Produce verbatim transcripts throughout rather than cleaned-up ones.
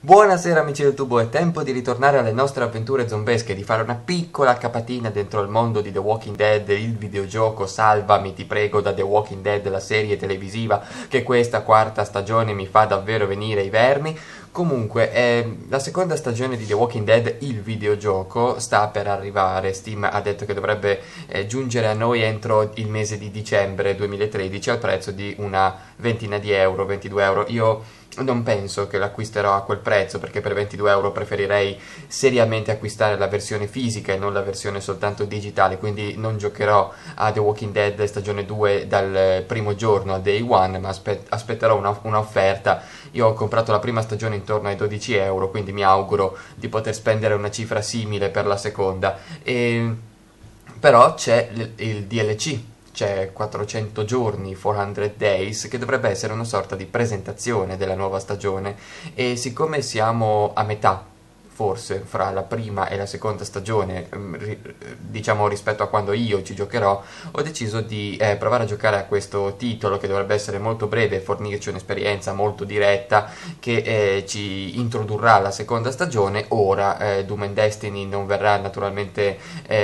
Buonasera amici del tubo, è tempo di ritornare alle nostre avventure zombesche, di fare una piccola capatina dentro il mondo di The Walking Dead, il videogioco Salvami ti prego da The Walking Dead, la serie televisiva che questa quarta stagione mi fa davvero venire i vermi. Comunque, eh, la seconda stagione di The Walking Dead, il videogioco, sta per arrivare. Steam ha detto che dovrebbe eh, giungere a noi entro il mese di dicembre duemilatredici al prezzo di una ventina di euro, ventidue euro. Io non penso che l'acquisterò a quel prezzo, perché per ventidue euro preferirei seriamente acquistare la versione fisica e non la versione soltanto digitale, quindi non giocherò a The Walking Dead stagione due dal primo giorno a day one, ma aspe- aspetterò una, un'offerta. Io ho comprato la prima stagione intorno ai dodici euro, quindi mi auguro di poter spendere una cifra simile per la seconda. E... però c'è il, il D L C, c'è quattrocento giorni, quattrocento days, che dovrebbe essere una sorta di presentazione della nuova stagione, e siccome siamo a metà, forse, fra la prima e la seconda stagione, diciamo rispetto a quando io ci giocherò, ho deciso di eh, provare a giocare a questo titolo che dovrebbe essere molto breve e fornirci un'esperienza molto diretta che eh, ci introdurrà alla seconda stagione. Ora eh, Doom and Destiny non verrà naturalmente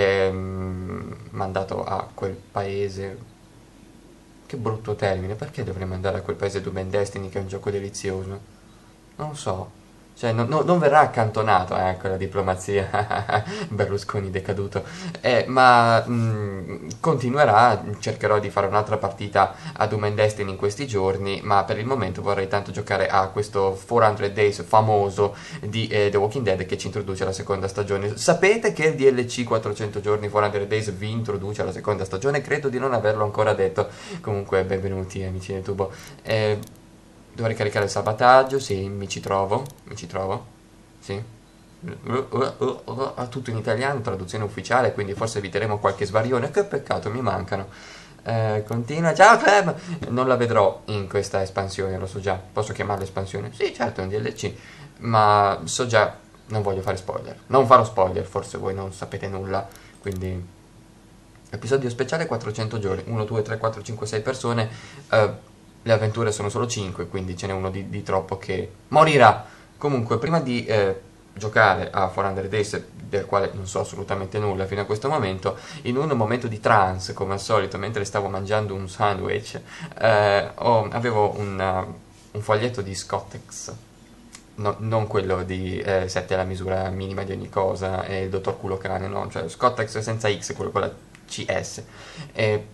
ehm, mandato a quel paese. Che brutto termine, perché dovremmo andare a quel paese Doom and Destiny che è un gioco delizioso? Non lo so. Cioè, no, no, non verrà accantonato, ecco, la diplomazia, Berlusconi decaduto, eh, ma mh, continuerà, cercherò di fare un'altra partita a Doom and Destiny in questi giorni, ma per il momento vorrei tanto giocare a questo quattrocento days famoso di eh, The Walking Dead che ci introduce alla seconda stagione. Sapete che il D L C quattrocento giorni, quattrocento days vi introduce alla seconda stagione? Credo di non averlo ancora detto. Comunque, benvenuti amici del tubo. Eh, Dovrei caricare il salvataggio, sì, mi ci trovo, mi ci trovo, sì. Uh, uh, uh, uh, tutto in italiano, traduzione ufficiale, quindi forse eviteremo qualche svarione. Che peccato, mi mancano. Eh, continua, ciao Clem! Non la vedrò in questa espansione, lo so già. Posso chiamarla espansione? Sì, certo, è un D L C, ma so già, non voglio fare spoiler. Non farò spoiler, forse voi non sapete nulla, quindi... Episodio speciale quattrocento giorni, uno, due, tre, quattro, cinque, sei persone, eh... le avventure sono solo cinque, quindi ce n'è uno di, di troppo che morirà. Comunque, prima di eh, giocare a quattrocento days, del quale non so assolutamente nulla fino a questo momento, in un momento di trance, come al solito, mentre stavo mangiando un sandwich, eh, ho, avevo una, un foglietto di Scottex, no, non quello di eh, sette alla misura minima di ogni cosa, e il dottor culo cane, no, cioè Scottex senza X, quello con la C S. E,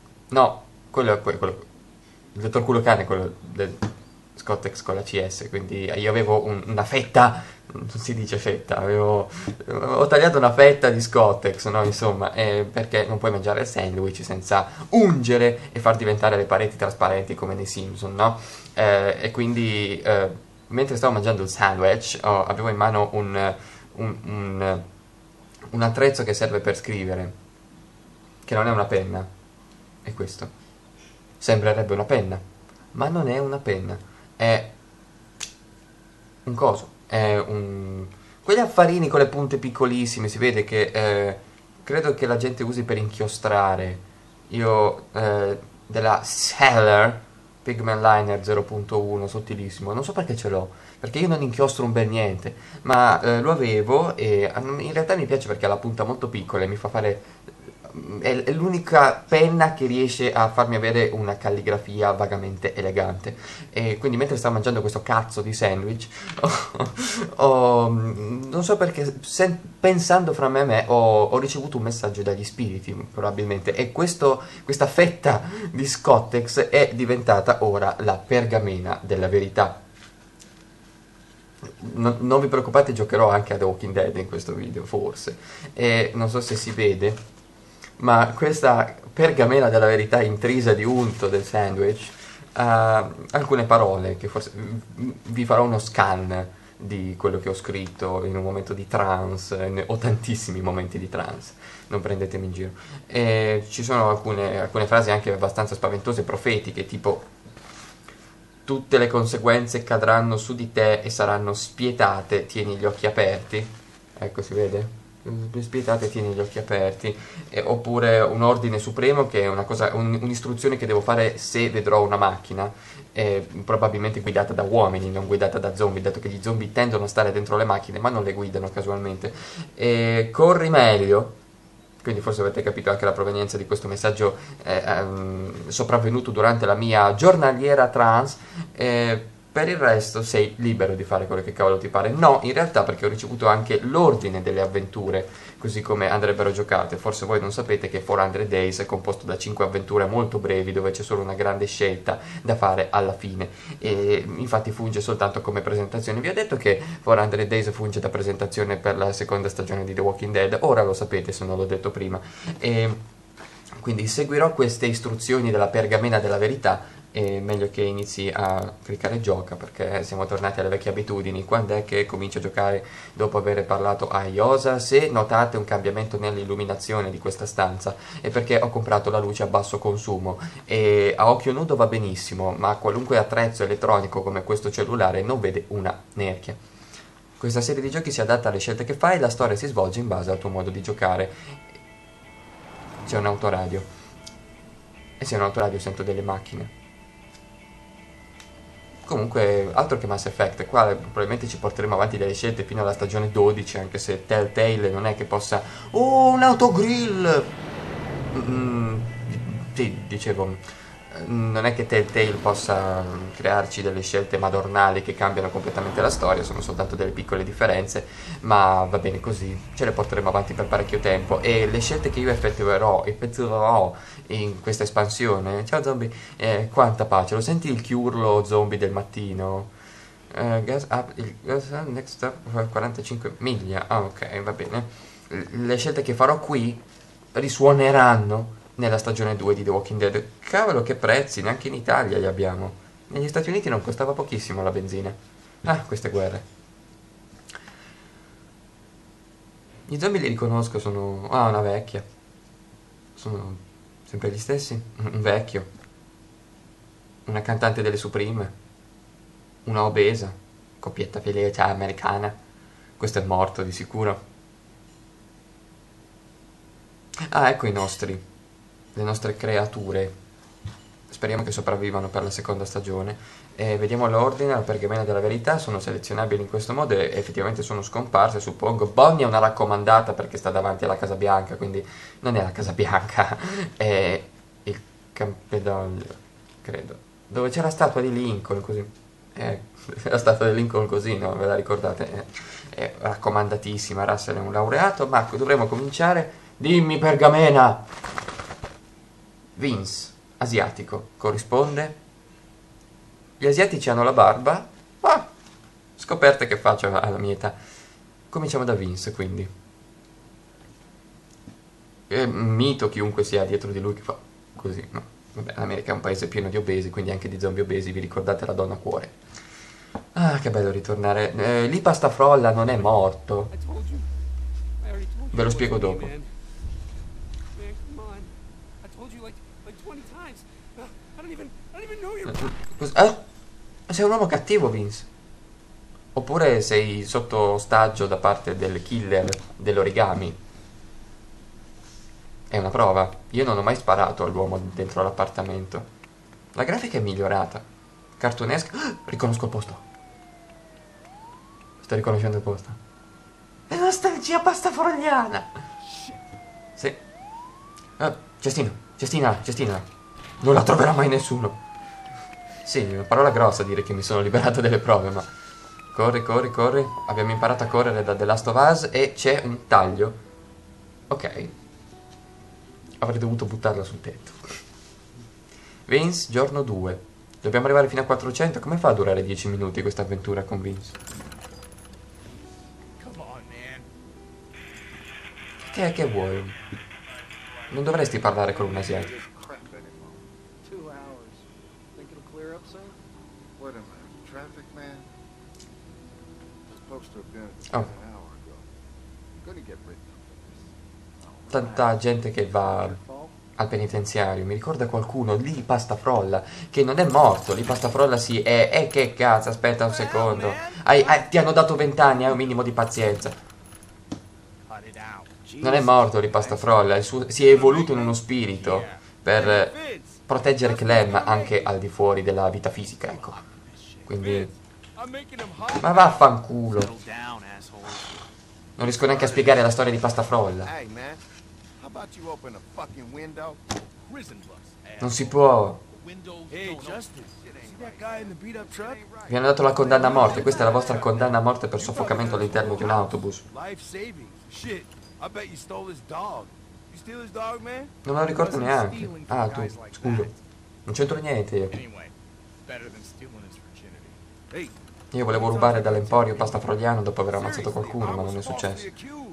no, quello è quello il dottor culo cane è quello del Scottex con la C S, quindi io avevo un, una fetta, non si dice fetta, avevo, ho tagliato una fetta di Scottex, no, insomma, eh, perché non puoi mangiare il sandwich senza ungere e far diventare le pareti trasparenti come nei Simpson, no? Eh, e quindi, eh, mentre stavo mangiando il sandwich, oh, avevo in mano un, un, un, un attrezzo che serve per scrivere, che non è una penna, è questo. Sembrerebbe una penna, ma non è una penna, è un coso, è un... quegli affarini con le punte piccolissime, si vede che eh, credo che la gente usi per inchiostrare. Io eh, della Seller Pigment Liner zero punto uno sottilissimo, non so perché ce l'ho, perché io non inchiostro un bel niente, ma eh, lo avevo e in realtà mi piace perché ha la punta molto piccola e mi fa fare... è l'unica penna che riesce a farmi avere una calligrafia vagamente elegante. E quindi mentre stavo mangiando questo cazzo di sandwich ho, ho, non so perché, sen, pensando fra me e me ho, ho ricevuto un messaggio dagli spiriti probabilmente, e questo, questa fetta di Scottex è diventata ora la pergamena della verità. Non, non vi preoccupate, giocherò anche a The Walking Dead in questo video, forse, e non so se si vede, ma questa pergamena della verità intrisa di unto del sandwich ha uh, alcune parole che forse vi farò uno scan di quello che ho scritto in un momento di trance. Ne ho tantissimi momenti di trance, non prendetemi in giro, e ci sono alcune, alcune frasi anche abbastanza spaventose, profetiche, tipo tutte le conseguenze cadranno su di te e saranno spietate, tieni gli occhi aperti, ecco, si vede? spietate, tieni gli occhi aperti. Eh, oppure un ordine supremo, che è una cosa, un, un'istruzione che devo fare se vedrò una macchina, eh, probabilmente guidata da uomini, non guidata da zombie, dato che gli zombie tendono a stare dentro le macchine ma non le guidano casualmente. Eh, corri meglio. Quindi forse avete capito anche la provenienza di questo messaggio eh, um, sopravvenuto durante la mia giornaliera trans. Eh, per il resto sei libero di fare quello che cavolo ti pare. No, in realtà, perché ho ricevuto anche l'ordine delle avventure, così come andrebbero giocate. Forse voi non sapete che quattrocento Days è composto da cinque avventure molto brevi, dove c'è solo una grande scelta da fare alla fine. E infatti funge soltanto come presentazione. Vi ho detto che quattrocento Days funge da presentazione per la seconda stagione di The Walking Dead. Ora lo sapete, se non l'ho detto prima. E quindi seguirò queste istruzioni della pergamena della verità. È meglio che inizi a cliccare gioca, perché siamo tornati alle vecchie abitudini. Quando è che comincio a giocare dopo aver parlato a Iosa? Se notate un cambiamento nell'illuminazione di questa stanza è perché ho comprato la luce a basso consumo, e a occhio nudo va benissimo, ma qualunque attrezzo elettronico come questo cellulare non vede una nerchia. Questa serie di giochi si adatta alle scelte che fai e la storia si svolge in base al tuo modo di giocare. C'è un autoradio, e se è un autoradio sento delle macchine. Comunque, altro che Mass Effect, qua probabilmente ci porteremo avanti delle scelte fino alla stagione dodici, anche se Telltale non è che possa... Oh, un autogrill! Mm, sì, dicevo, non è che Telltale possa crearci delle scelte madornali che cambiano completamente la storia, sono soltanto delle piccole differenze, ma va bene così, ce le porteremo avanti per parecchio tempo. E le scelte che io effettuerò, effettuerò in questa espansione, ciao zombie, eh, quanta pace, lo senti il chiurlo zombie del mattino? Uh, gas up, il gas up, next stop, quarantacinque miglia, ah ok, va bene. Le scelte che farò qui risuoneranno nella stagione due di The Walking Dead. Cavolo, che prezzi, neanche in Italia li abbiamo. Negli Stati Uniti non costava pochissimo la benzina. Ah, queste guerre. Gli zombie li riconosco, sono... Ah, una vecchia. Sono sempre gli stessi? Un vecchio. Una cantante delle Supreme. Una obesa. Coppietta felice americana. Questo è morto di sicuro. Ah, ecco i nostri. Le nostre creature. Speriamo che sopravvivano per la seconda stagione. E vediamo l'ordine, la pergamena della verità. Sono selezionabili in questo modo e effettivamente sono scomparse, suppongo. Bonnie è una raccomandata perché sta davanti alla Casa Bianca, quindi non è la Casa Bianca, è il Campidoglio, credo. Dove c'è la statua di Lincoln, così. Eh, la statua di Lincoln così, no? Ve la ricordate? È, è raccomandatissima. Russell è un laureato. Ma dovremmo cominciare. Dimmi, pergamena! Vince, asiatico, corrisponde. Gli asiatici hanno la barba. Ah, scoperte che faccio alla mia età. Cominciamo da Vince, quindi. È mito chiunque sia dietro di lui che fa così, no? Vabbè, l'America è un paese pieno di obesi, quindi anche di zombie obesi, vi ricordate la donna cuore. Ah, che bello ritornare. Eh, lì Pastafrolla non è morto. Ve lo spiego dopo. Eh? Sei un uomo cattivo, Vince. Oppure sei sotto ostaggio da parte del killer dell'origami. È una prova. Io non ho mai sparato all'uomo dentro l'appartamento. La grafica è migliorata. Cartunesca. Ah, riconosco il posto. Sto riconoscendo il posto. È nostalgia pastafrogliana. Sì. Ah, cestino, cestina, cestina. Non la troverà mai nessuno. Sì, è una parola grossa dire che mi sono liberato delle prove, ma... Corri, corri, corri. Abbiamo imparato a correre da The Last of Us e c'è un taglio. Ok. Avrei dovuto buttarla sul tetto. Vince, giorno due. Dobbiamo arrivare fino a quattrocento. Come fa a durare dieci minuti questa avventura con Vince? Che, che vuoi? Non dovresti parlare con un asiatico. Oh. Tanta gente che va al penitenziario. Mi ricorda qualcuno lì Pastafrolla che non è morto. Lì Pastafrolla sì è. E eh, che cazzo, aspetta un secondo. Hai, hai, ti hanno dato vent'anni, hai un minimo di pazienza. Non è morto di Pastafrolla, il suo, si è evoluto in uno spirito per proteggere Clem anche al di fuori della vita fisica, ecco. Quindi... ma vaffanculo. Non riesco neanche a spiegare la storia di Pastafrolla. Non si può. Vi hanno dato la condanna a morte. Questa è la vostra condanna a morte per soffocamento all'interno di un autobus. Non me lo ricordo neanche. Ah, tu, scusa. Non c'entro niente io. Io volevo rubare dall'emporio pastafroliano dopo aver ammazzato qualcuno, ma non è successo.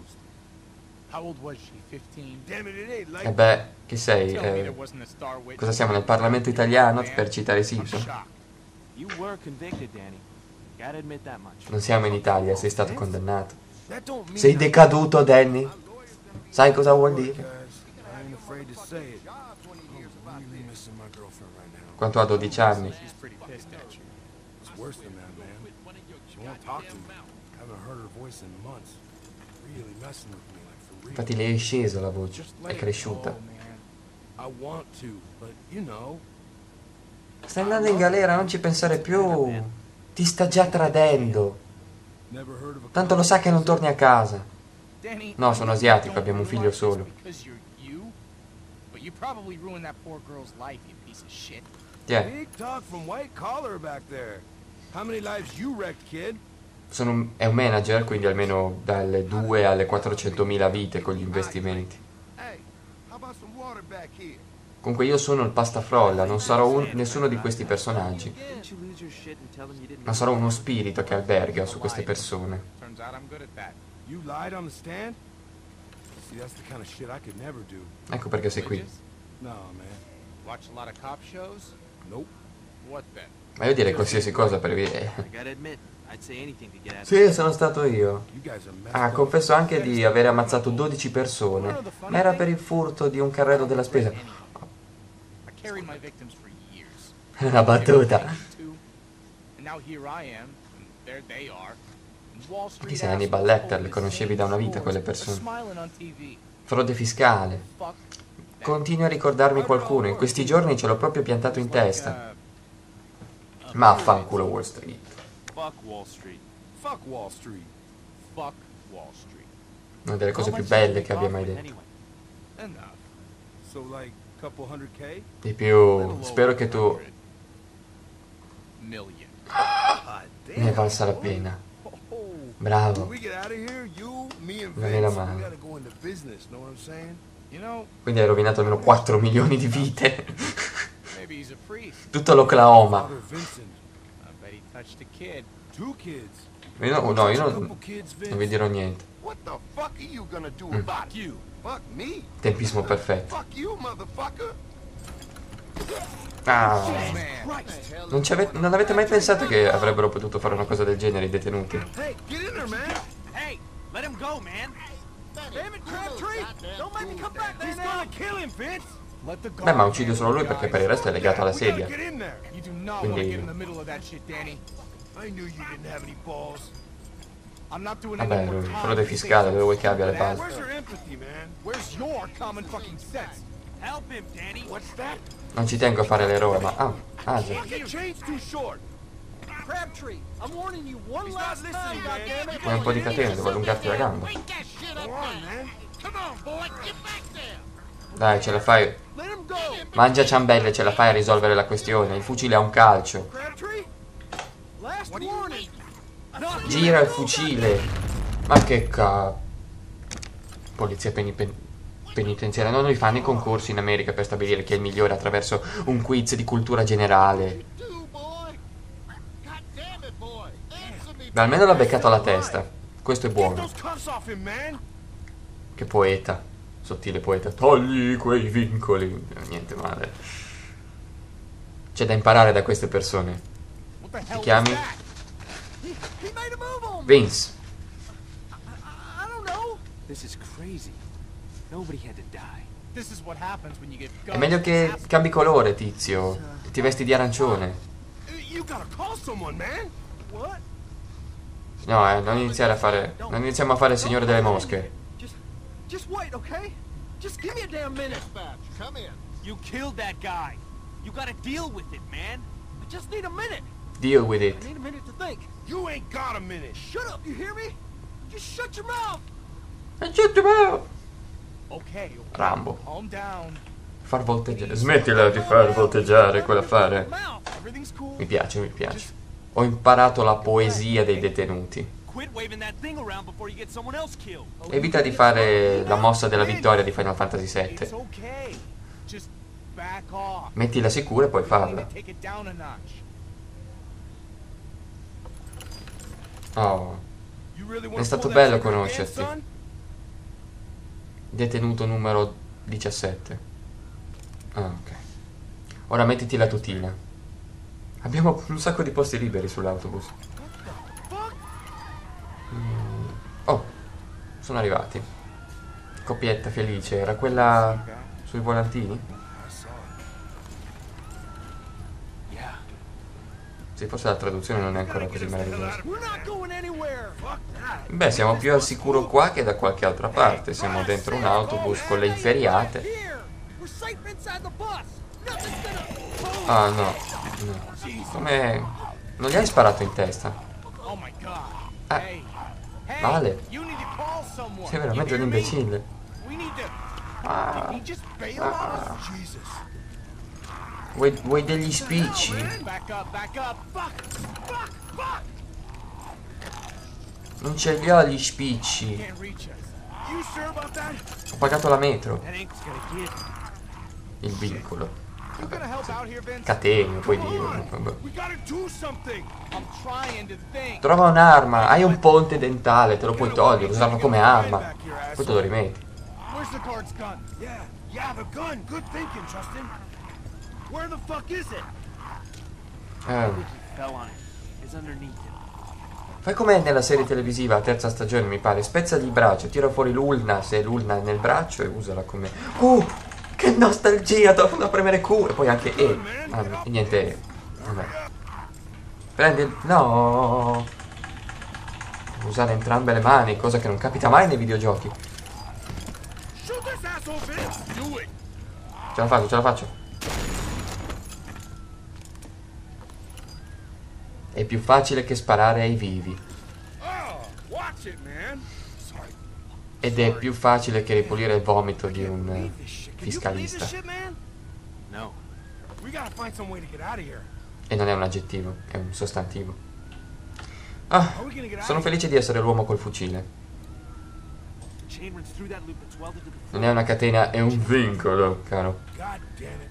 E beh, chi sei? Eh, cosa siamo, nel Parlamento italiano, per citare Simpson? Non siamo in Italia, sei stato condannato. Sei decaduto, Danny? Sai cosa vuol dire? Quanto ha dodici anni? Infatti le è scesa la voce, è cresciuta. Stai andando in galera, non ci pensare più. Ti sta già tradendo. Tanto lo sa che non torni a casa. No, sono asiatico, abbiamo un figlio solo. Tiè. Sono un, è un manager, quindi almeno dalle due alle quattrocentomila vite con gli investimenti. Comunque io sono il Pastafrolla, non sarò un, nessuno di questi personaggi. Ma sarò uno spirito che alberga su queste persone. Ecco perché sei qui. Ma io direi qualsiasi cosa per vedere. Sì, sono stato io. Ah, confesso anche di aver ammazzato dodici persone, ma era per il furto di un carrello della spesa. Una battuta. Chi sei Hannibal Lecter? Le conoscevi da una vita quelle persone. Frode fiscale. Continui a ricordarmi qualcuno, in questi giorni ce l'ho proprio piantato in testa. Ma affanculo Wall Street. Fuck Wall Street. Fuck Wall Street. Fuck Wall Street. Una delle cose più belle che abbia mai detto. Di più, spero che tu ne valsa la pena. Bravo. Non era male. Quindi hai rovinato almeno quattro milioni di vite. Tutto l'Oklahoma. Io no, no, io non, non vi dirò niente. Mm. Tempismo perfetto. Ah, non, ci avete, non avete mai pensato che avrebbero potuto fare una cosa del genere i detenuti? Beh, ma uccide solo lui perché per il resto è legato alla sedia. Quindi... vabbè, lui, frode fiscale, dove vuoi che abbia le palle? Non ci tengo a fare l'eroe, ma... ah, ah già. Come un po' di catene, devo allungarti la gamba. Dai, ce la fai. Mangia ciambelle, ce la fai a risolvere la questione. Il fucile ha un calcio. Gira il fucile. Ma che ca... Polizia penipen... penitenziaria. Non li fanno i concorsi in America per stabilire chi è il migliore attraverso un quiz di cultura generale. Ma almeno l'ha beccato alla testa. Questo è buono. Che poeta. Sottile poeta. Togli quei vincoli. Niente male. C'è da imparare da queste persone. Ti chiami? Vince. È meglio che cambi colore, tizio. Ti vesti di arancione. No, eh, non iniziare a fare... non iniziamo a fare il Signore delle Mosche. Just wait, okay? Just give me a damn minute. Dispatch, come in. You killed that guy. You gotta deal with it, man. I just need a minute. Deal with it. I need a minute to think. You ain't got a minute. Shut up, you hear me? Just shut your mouth. Okay, Okay, okay. Rambo. Calm down. Far volteggiare. Smettila di far volteggiare quell'affare. Mouth. Everything's cool. Mi piace, mi piace. Ho imparato la poesia dei detenuti. Quit waving that thing around before you get someone else killed. Evita di fare la mossa della vittoria di Final Fantasy It's sette. okay. Just back off. Mettila sicura e poi farla. Take it down a notch. Oh, You really è wanna stato pull that bello trigger again, conoscerti. son? Detenuto numero diciassette. Ah, ok. Ora mettiti la tutina. Abbiamo un sacco di posti liberi sull'autobus. Mm. Oh, sono arrivati. Coppietta felice. Era quella sui volantini? Yeah. Sì, forse la traduzione non è ancora così meravigliosa. We're not going anywhere. Fuck that. Beh, siamo più al sicuro qua che da qualche altra parte. Siamo dentro un autobus con le inferiate. Here. We're safe inside the bus. Nothing's gonna. Ah, no. No. Come... Non gli hai sparato in testa? Oh my god. Ah. Hey. Hey. Vale. You need to call someone. Sei veramente You un hear me? imbecille. We need to. Ah. Did he just bail on us? Jesus. Vuoi, vuoi degli spicci? Back up, back up. Fuck. Fuck. Fuck. Non ce li ho gli spicci. Can't reach us. You sure about that? Ho pagato la metro. That ain't gonna get. Il vincolo. You gonna help out here, Vince? Catene, puoi Come dire. on. Vabbè. We gotta do something. I'm trying to think. Trova un'arma. Hai un ponte dentale, te lo puoi togliere, usarlo come arma. Poi te lo rimetti. Where's the guard's gun? Yeah, yeah, the gun. Good thinking, Justin. Where the fuck is it? Eh. Fell on it. It's underneath it. Fai come nella serie televisiva, terza stagione mi pare. Spezzagli il braccio, tira fuori l'ulna, se l'ulna è nel braccio, e usala come... Uh! Che nostalgia, torno da premere Q. E poi anche E. Ah, e niente E. Vabbè. Prendi il... No! Usare entrambe le mani, cosa che non capita mai nei videogiochi. Shoot this asshole, Vince. Do it. Ce la faccio, ce la faccio. È più facile che sparare ai vivi. Oh, watch it, man. Sorry. Ed è più facile che ripulire il vomito di un Believe this shit. Can you believe fiscalista. this shit, man? No. We gotta find some way to get out of here. E non è un aggettivo, è un sostantivo. Ah, How are we gonna get out sono of here? felice di essere l'uomo col fucile. Chain runs through that loop that's welded to the Non è una catena, è un vincolo, caro. God damn it.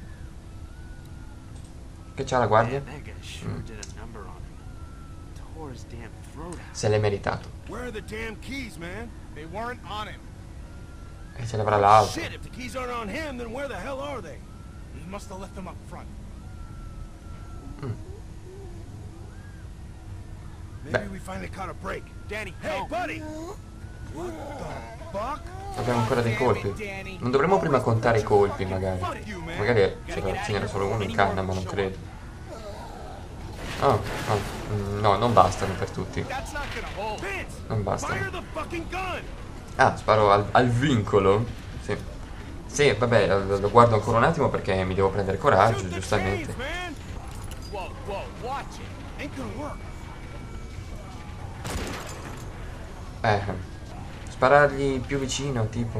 Che c'ha la guardia? Man, that guy sure Mm. did a number on him. Tore his damn throat out. Se l'è meritato. Where are the damn keys, man? They weren't on him. E ce l'avrà l'altro. Shit, if the keys aren't on him, then where the hell are they? He must have left them up front. Mm. Maybe Beh. we finally caught a break. Danny, Hey, no. buddy! What the fuck? Abbiamo ancora dei colpi. Non dovremmo prima contare i colpi, magari. Magari c'era- ce n'era solo uno in canna, ma non credo. Oh, oh, mm, no, non bastano per tutti. That's not gonna hold. Vince! Non bastano. Fire the fucking gun! Ah, sparo al, al vincolo? Sì. Sì, vabbè, lo, lo guardo ancora un attimo perché mi devo prendere coraggio, Shoot the giustamente. chains, man! Whoa, whoa, watch it. Ain't gonna work. Eh, sparargli più vicino, tipo.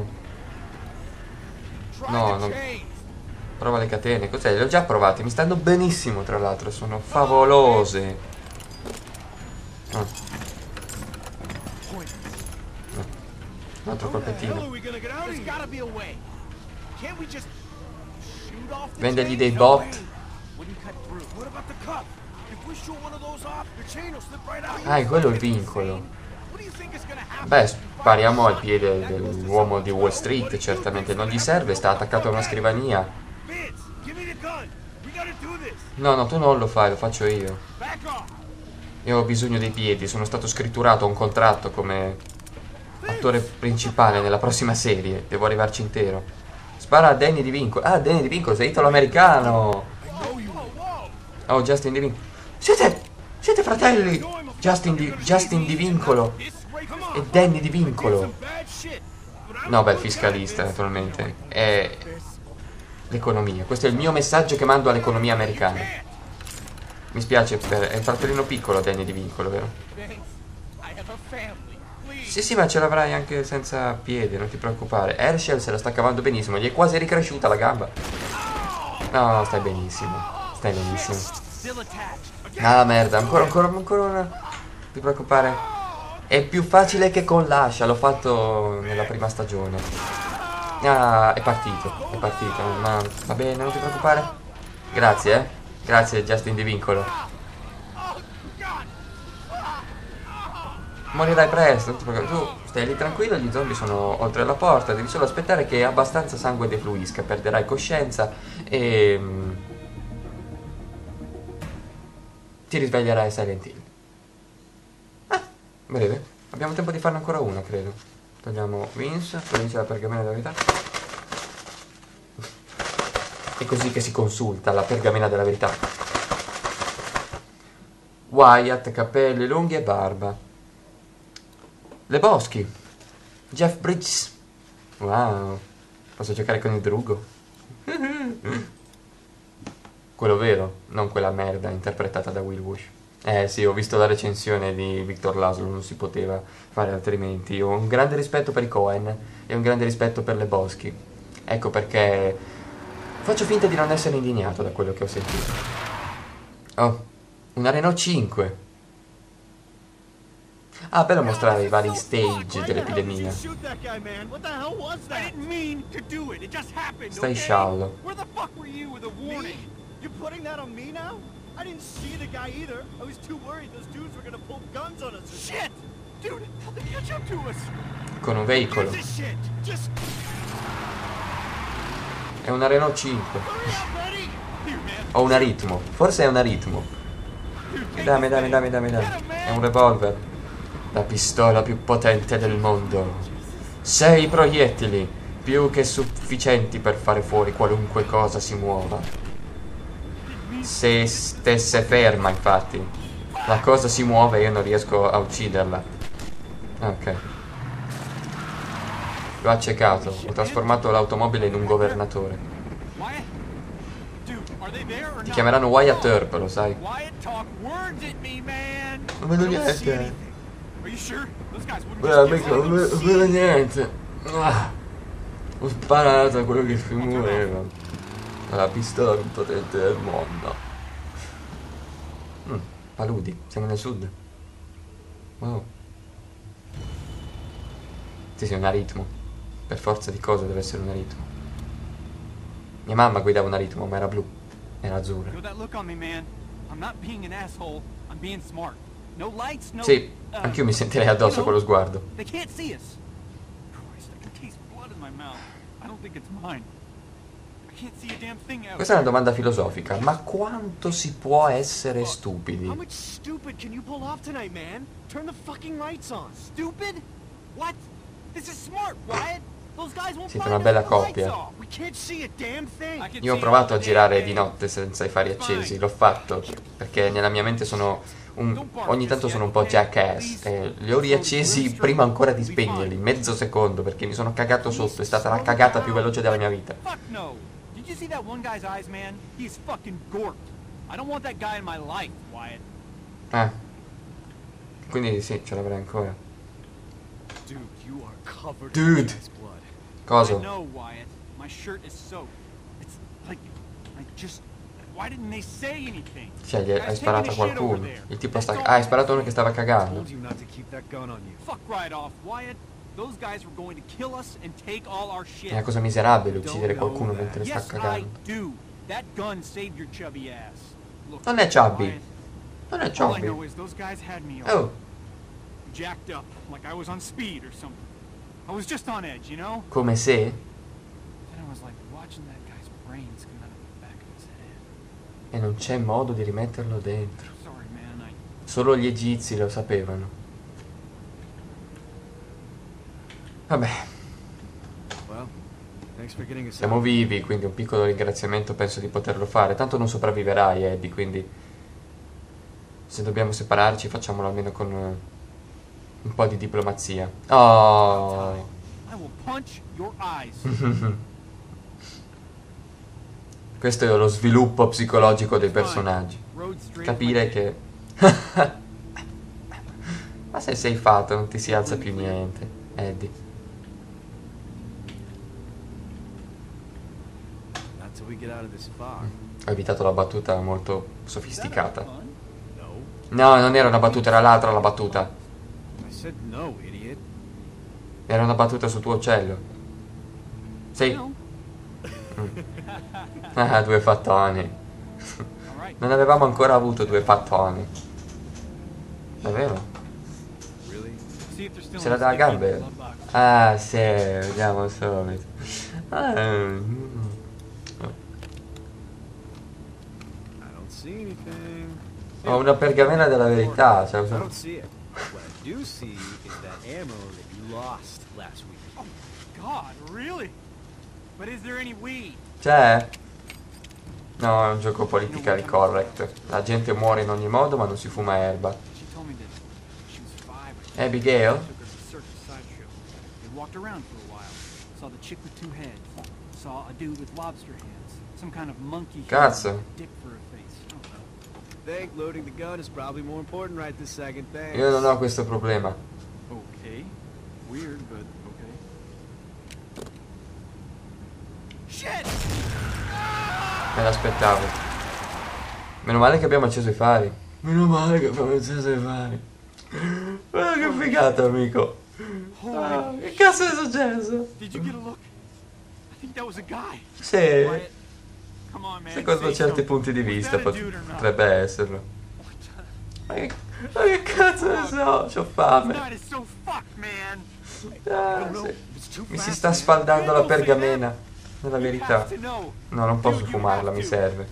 Try No, the non- chains. Prova le catene. Cos'è? Le ho già provate, mi stanno benissimo, tra l'altro, sono favolose. Ah, Point. un altro How the hell are colpettino. we gonna get out of There's here? gotta be a way. Can't we just shoot off the Vendergli chain? dei No bot. way. Wouldn't cut through. What about the cuff? If we shoot one of those off, the chain will slip right out. Ah, è quello il vincolo. What do you think is gonna happen? Beh, spariamo al piede dell'uomo di Wall Street, certamente non gli serve, sta attaccato a una scrivania. Vince, give me the gun. We gotta do this. No, no, tu non lo fai, lo faccio io. Back off. Io ho bisogno dei piedi, sono stato scritturato a un contratto come attore principale nella prossima serie, devo arrivarci intero. Spara a Danny Di Vincolo. Ah, Danny Di Vincolo, sei italo-americano. I know you. Oh, Justin Di Vincolo. Siete, siete fratelli. Justin Di, Justin Di Vincolo This way, come on. e Danny Di I did Vincolo. some bad shit, but I No, beh, il fiscalista, naturalmente. È l'economia. Questo è il mio messaggio che mando all'economia americana. Mi spiace, per... è un fratellino piccolo Danny di Vincolo, vero? Sì, sì, ma ce l'avrai anche senza piedi, non ti preoccupare. Herschel se la sta cavando benissimo, gli è quasi ricresciuta la gamba. No, stai benissimo. Stai benissimo. Ah, merda, ancora, ancora, ancora una... Non ti preoccupare. È più facile che con l'ascia, l'ho fatto nella prima stagione. Ah, è partito, è partito, ma va bene, non ti preoccupare. Grazie, eh. Grazie, Justin Di Vincolo. Morirai presto, non ti preoccupare. Tu stai lì tranquillo, gli zombie sono oltre la porta, devi solo aspettare che abbastanza sangue defluisca, perderai coscienza e... ti risveglierai Silent Hill. Ah, breve. Abbiamo tempo di farne ancora una, credo. Togliamo Vince, poi dice la pergamena della verità. È così che si consulta la pergamena della verità. Wyatt, capelli lunghi e barba. Le Boschi. Jeff Bridges. Wow. Posso giocare con il drugo? Quello vero, non quella merda interpretata da Will Bush. Eh sì, ho visto la recensione di Victor Laszlo, non si poteva fare altrimenti. Ho un grande rispetto per i Coen e un grande rispetto per le Boschi. Ecco perché faccio finta di non essere indignato da quello che ho sentito. Oh, una Renault cinque. Ah, bello mostrare i vari stage dell'epidemia. Stai sciallo. You're putting that on me now? I didn't see the guy either. I was too worried those dudes were gonna pull guns on us. Shit! Dude, how they catch up to us? Con un veicolo. È una Renault cinque. Ho un aritmo. Forse è un aritmo. Dammi, dammi, dammi, dammi, dammi. È un revolver. La pistola più potente del mondo. Sei proiettili, più che sufficienti per fare fuori qualunque cosa si muova. Se stesse ferma, infatti. La cosa si muove e io non riesco a ucciderla. Ok. L'ho accecato. Ho trasformato l'automobile in un governatore. Ti chiameranno Wyatt Earp, lo sai. Non vedo niente. Beh, mica, non vedo niente. Ah, ho sparato a quello che si muoveva. La pistola più potente del mondo. Mm, paludi, siamo nel sud. Wow. Sì, sì, un aritmo. Per forza di cose deve essere un aritmo. Mia mamma guidava un aritmo, ma era blu. Era azzurra. Sì, anch'io mi sentirei addosso quello sguardo. Questa è una domanda filosofica, ma quanto si può essere stupidi? Siete una bella coppia. Io ho provato a girare di notte senza i fari accesi, l'ho fatto, perché nella mia mente sono un... ogni tanto sono un po' jackass, e li ho riaccesi prima ancora di spegnerli, mezzo secondo, perché mi sono cagato sotto, è stata la cagata più veloce della mia vita. Did you see that one guy's eyes, man? He's fucking gorked. I don't want that guy in my life, Wyatt. Ah. Quindi sì, ce l'avrei ancora. Dude, you are covered Dude. in his blood. Cosa? I know, Wyatt. My shirt is soaked. It's like I just why didn't they say anything? Cioè, gli hai sparato a qualcuno. Il tipo sta... Ah, hai sparato a uno che stava cagando. Told you not to keep that gun on you. Fuck right off, Wyatt. Those guys were going to kill us and take all our shit. È una cosa miserabile uccidere qualcuno mentre sta Yes, I cagando. do. That gun saved your chubby ass. Look, Non è chubby. Wyatt, Non è all I chubby. know is those guys had me all Oh, jacked up, like I was on speed or something. I was just on edge, you know? come se... Then I was like watching that guy's brains come out of the back of his head. E non c'è modo di rimetterlo dentro. Sorry, man. I Solo gli egizi lo sapevano. Vabbè, Well, thanks for getting us siamo out. vivi, quindi un piccolo ringraziamento penso di poterlo fare. Tanto non sopravviverai, Eddie, quindi... se dobbiamo separarci facciamolo almeno con uh, un po' di diplomazia. Oh, I will punch your eyes. Questo è lo sviluppo psicologico dei personaggi. Capire che... Ma se sei fatto non ti si alza più niente, Eddie. Ho evitato la battuta molto sofisticata. No, non era una battuta, era l'altra la battuta. Era una battuta sul tuo uccello. Sì. Mm. Ah, due fattoni. Non avevamo ancora avuto due fattoni. Davvero? Se la dà a gambe? Ah, sì, vediamo subito. Ah, ho una pergamena della verità. Cioè, I see it. What I do see is that ammo that you lost last week. Oh, God, really? But is there any weed? C'è? No, è un gioco politically correct. La gente muore in ogni modo, ma non si fuma erba. She told me that she was five. or something. Abigail? Took her to a circus sideshow. They walked around for a while. Saw the chick with two heads. Saw a dude with lobster hands. Some kind of monkey Cazzo. human dick for a face. I don't know. Think loading the gun is probably more important right this second. Thanks. Io non ho questo problema. Okay. Weird, but okay. Shit! Me l'aspettavo. Meno male che abbiamo acceso i fari. Meno male che abbiamo acceso i fari. Guarda che figata, amico. Ah, che cazzo è successo? Did you get a look? I think that was a guy. Sì. Quiet. Come on, man. Secondo Say certi something. punti di Was vista that a pot- dude or not? potrebbe esserlo. What the- Ma che, ma che cazzo ne so? C'ho This fame. night is so fucked, man. Ah, No, sì. it's too Mi si fast, sta man. sfaldando la pergamena. Nella You verità. have to know. No, non posso Dude, you fumarla, have mi to. serve.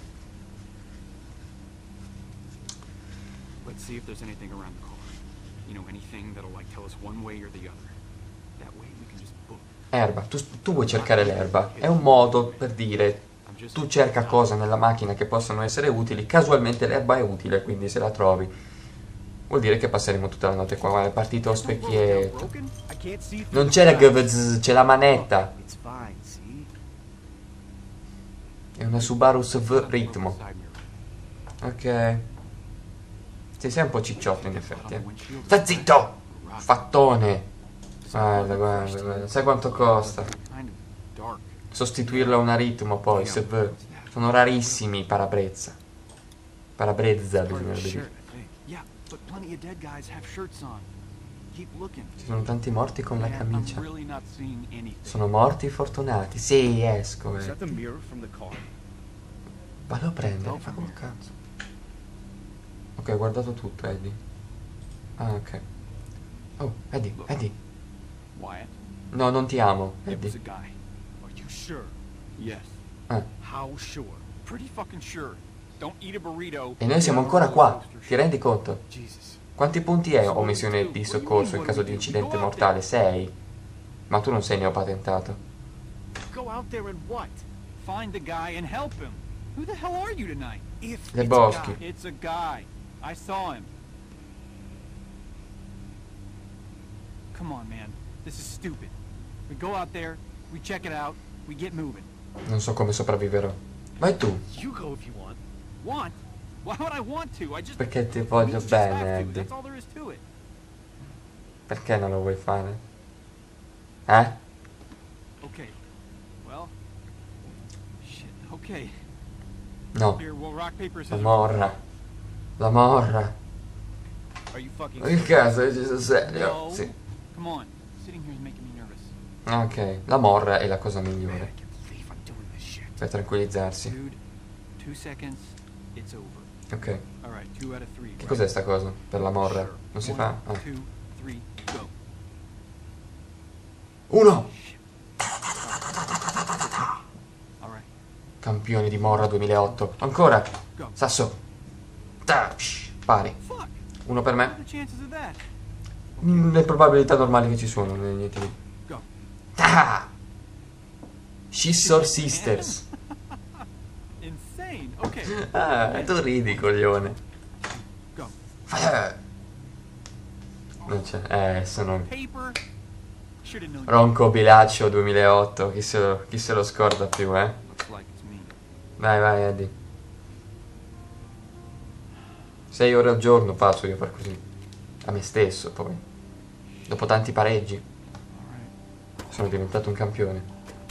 Let's see if there's anything around the car. You know, anything that'll like tell us one way or the other. That way we can just book. Erba, tu, tu vuoi cercare l'erba. È un modo per dire, I'm just tu cerca cose nella macchina che possono essere utili. Casualmente l'erba è utile, quindi se la trovi vuol dire che passeremo tutta la notte qua. Guarda, è partito lo specchietto. broken? I can't see through Non the c'è la glass. gvz, c'è la manetta. It's fine, see? È una Subaru S V Ritmo. Ok. Sì, sei un po' cicciotto in effetti, eh. Sta zitto! Fattone! Guarda, guarda, guarda. Sai quanto costa? Sostituirlo a una Ritmo poi, S V. Sono rarissimi i parabrezza. Parabrezza bisognerebbe dire. Yeah, but plenty of dead guys have shirts on. Keep looking. Ci sono tanti morti con la Man, camicia. I'm really not seeing anything. Sono morti fortunati. Sì, esco, Is eh. that the mirror from the car? Vado a prendere, fa col cazzo. Ok, ho guardato tutto, Eddie. Ah, ok. Oh, Eddie, Eddie. Wyatt, No, non ti amo, it was Eddie. a guy. Are you sure? Yes. Ah. How sure? Pretty fucking sure. Don't eat a burrito. E noi siamo ancora qua, ti rendi conto? Jesus. Quanti punti è o missione di soccorso in caso di incidente mortale? sei. Ma tu non sei neopatentato. Go out there and what? Find the guy and help him. Who the hell are you tonight? If Le it's a Boschi. guy. It's a guy. I saw him. Come on, man. This is stupid. We go out there, we check it out, we get moving. Non so come sopravviverò. Vai tu, You go if you want. Want? Why would I want to? I just perché ti we voglio just bene, have to. Eddie. That's all there is to it. Perché non lo vuoi fare? Eh? Okay. Well. Shit. Okay. No, Here, we'll rock paper la scissors. morra. La morra. Are you fucking Ma che cazzo, è deciso serio? No. Sì. Come on. Sitting here is making me nervous. Ah, ok, la morra è la cosa Man, I migliore can't believe I'm doing this shit. per tranquillizzarsi. Dude, two seconds, it's over. Ok. All right, two out of three. Che right? cos'è sta cosa? Per la morra? Sure. Non si One, fa? Ah. Two, three, go. Uno! All right, Campione di morra duemilaotto. Ancora! go. Sasso! Ta, psh, pari. Fuck. Uno per What are me. the chances of that? Mm, le probabilità normali che ci sono, né niente di. Go. Ah! Scissor Sisters. Insane. Okay. Ah, tu ridi, coglione. Go. Eh. Non c'è. Eh, sono. Paper. Should have known. Ronco Bilaccio duemilaotto, chi se lo, chi se lo scorda più, eh? Looks like it's me. Vai, vai, Eddie. Sei ore al giorno passo io a far così. A me stesso, poi. Dopo tanti pareggi. All right. Sono diventato un campione.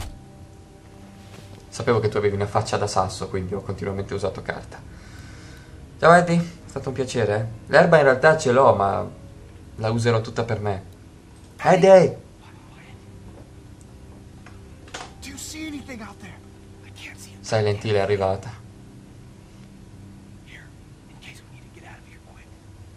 Sapevo che tu avevi una faccia da sasso, quindi ho continuamente usato carta. Ciao Eddie, è stato un piacere. eh. L'erba in realtà ce l'ho, ma la userò tutta per me. Eddie! Do you see anything out there? I can't see it. Silent Hill è arrivata. Here, in case we need to get out of here quick.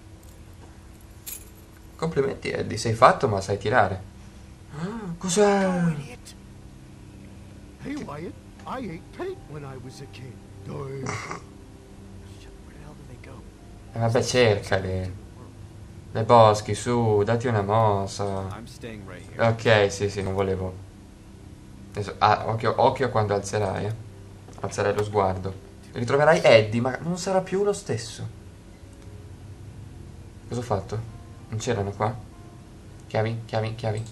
Complimenti Eddie, sei fatto ma sai tirare. Ah, cos'è? Oh, idiot. Hey, Wyatt. I ate paint when I was a kid. Shit, where the hell did they go? Eh, vabbè, cercali. Le boschi, su, dati una mossa. I'm staying right here. Ok, sì, sì, non volevo. Adesso, ah, occhio, occhio quando alzerai, eh. Alzerai lo sguardo. Ritroverai Eddie, ma non sarà più lo stesso. Cosa ho fatto? Non c'erano qua? Chiavi, chiavi, chiavi.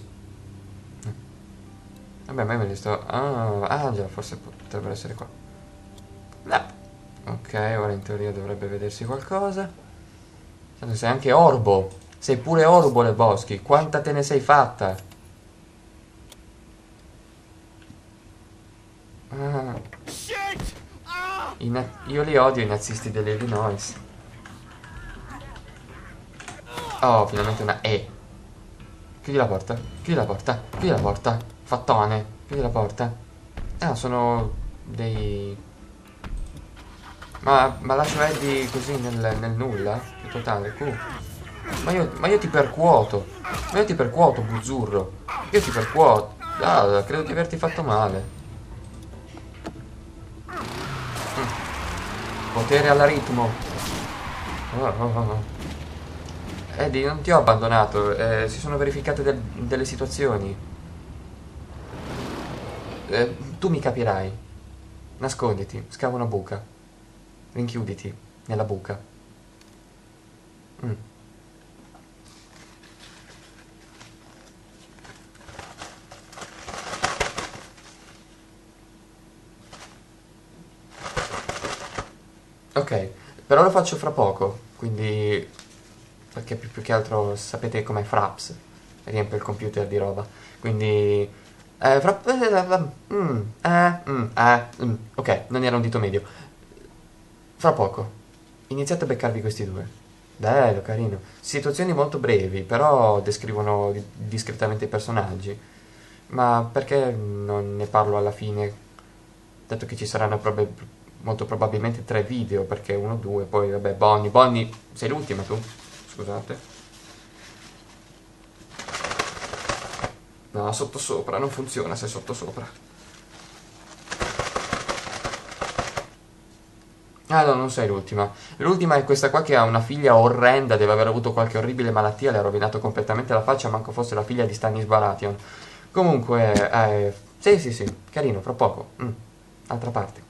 Vabbè, ma io me li sto... Ah, ah, già, forse potrebbero essere qua. No. Ok, ora in teoria dovrebbe vedersi qualcosa. Tanto sei anche orbo. Sei pure orbo nei boschi. Quanta te ne sei fatta? Ah, Shit! Ah! i na- io li odio i nazisti dell'Illinois. Oh, finalmente una E. Chiudi la porta, chiudi la porta, chiudi la porta. Fattone, chiudi la porta. Ah, sono dei... Ma, ma lascio Eddie così nel, nel nulla? Che totale, cu. Ma io, ma io ti percuoto. Ma io ti percuoto, buzzurro. Io ti percuoto. Ah, credo di averti fatto male. Mm. Potere alla ritmo. Oh, oh, oh, oh. Eddie, non ti ho abbandonato. Eh, si sono verificate del- delle situazioni. Eh, tu mi capirai. Nasconditi, scava una buca. Rinchiuditi nella buca. Mm. Ok, però lo faccio fra poco, quindi... Perché più, più che altro sapete com'è Fraps. Riempie il computer di roba. Quindi... Eh, fra... Mm, eh, mm, eh, mm. Ok, non era un dito medio. Fra poco. Iniziate a beccarvi questi due. Bello, carino. Situazioni molto brevi, però descrivono di- discretamente i personaggi. Ma perché non ne parlo alla fine? Dato che ci saranno prob- molto probabilmente tre video, perché uno, due, poi vabbè, Bonnie. Bonnie, sei l'ultima tu? Scusate. No, sottosopra, non funziona se è sottosopra. Ah no, non sei l'ultima. L'ultima è questa qua che ha una figlia orrenda, deve aver avuto qualche orribile malattia, le ha rovinato completamente la faccia, manco fosse la figlia di Stanis Baratheon. Comunque, eh, sì sì sì, carino, fra poco. Mm, altra parte.